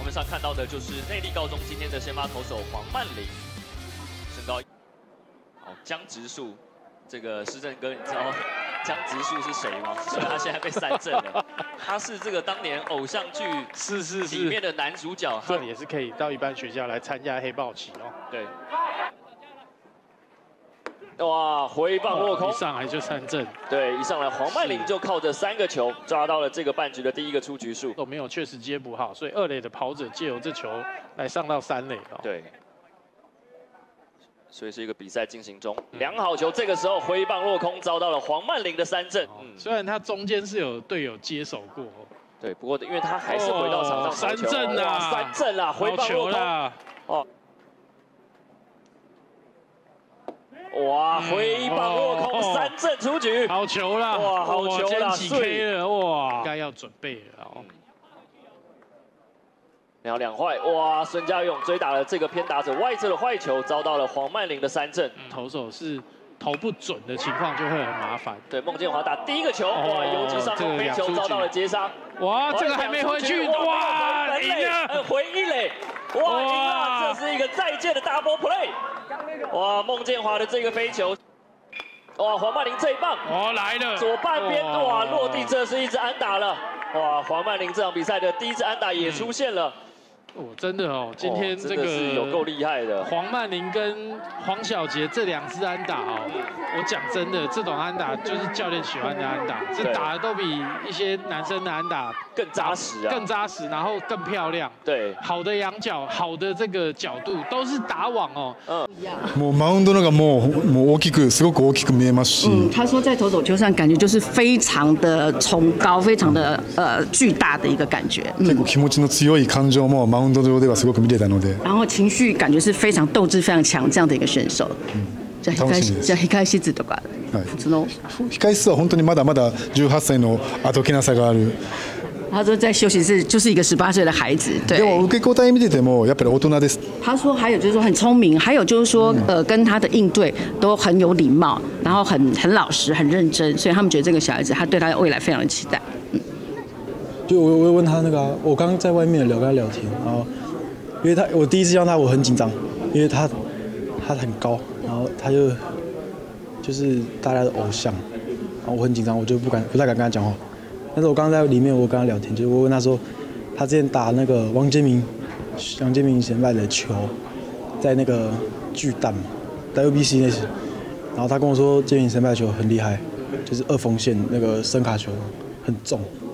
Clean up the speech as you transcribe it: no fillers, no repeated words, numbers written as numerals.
面上看到的就是内坜高中今天的先发投手黄曼玲，身高好江直树，这个施正哥，你知道江直树是谁吗？虽然他现在被三振了，他是这个当年偶像剧里面的男主角， 这也是可以到一般学校来参加黑豹旗哦。 对。 哇，回棒落空， 一上来就三振。 对，一上来黄曼玲就靠着3个球抓到了这个半局的第1个出局数。 都没有确实接不好，所以2垒的跑者借由这球来上到3垒了。 对，所以是一个比赛进行中，良好球，这个时候挥棒落空，遭到了黄曼玲的3振。 虽然他中间是有队友接手过， 对，不过因为他还是回到场上投球。3振啊，3振啊，挥棒落空。哦。 哇！挥棒落空，3振出局， 好球啦！ 哇，好球啦， 几 K 了哇！该要准备了哦。 然后2坏，哇！孙家勇追打了这个偏打者外侧的坏球，遭到了黄曼玲的3振。 投手是投不准的情况就会很麻烦。 对，孟建华打第1个球，哇！游击上空飞球遭到了接杀。 哇，这个还没回去，哇！赢了， 回1垒，哇！赢了，这是一个再见的 double play。 哇，孟建华的这个飞球，哇，黄曼玲这一棒， 哦来了， 左半边，哇，落地，这是一支安打了，哇，黄曼玲这场比赛的第1支安打也出现了， 哦，真的哦，今天这个是有够厉害的， 黄曼玲跟黄小杰这2支安打哦，我讲真的，这种安打就是教练喜欢的安打，这打的都比一些男生的安打更扎实啊， 更扎实，然后更漂亮， 对， 好的仰角，好的这个角度都是打网哦， もうマウンドのがもう大きくすごく大きく見えますし。 他说在投手球上感觉就是非常的崇高，非常的巨大的一个感觉。 結構気持ちの強い感情もマウンド上ではすごく見れたので。 然后情緒感觉是非常斗志非常強这样的一個選手。じゃあ控え室とか、その控え室は本当にまだまだ18歳のあどけなさがある。 他说在休息室就是一个18岁的孩子，对。 でも受け答え見ててもやっぱり大人です。 他说还有就是说很聪明，还有就是说跟他的应对都很有礼貌，然后很老实、很认真，所以他们觉得这个小孩子他对他未来非常的期待。 就我问他那个、我刚刚在外面跟他聊天，然后因为我第一次见到他我很紧张，因为他很高，然后他就是大家的偶像，然后我很紧张，我就不太敢跟他讲话。但是我刚刚在里面，我跟他聊天，就是我问他说，他之前打那个杨建明先派的球，在那个巨蛋嘛，WBC 那些，然后他跟我说建明先派的球很厉害，就是2缝线那个深卡球很重。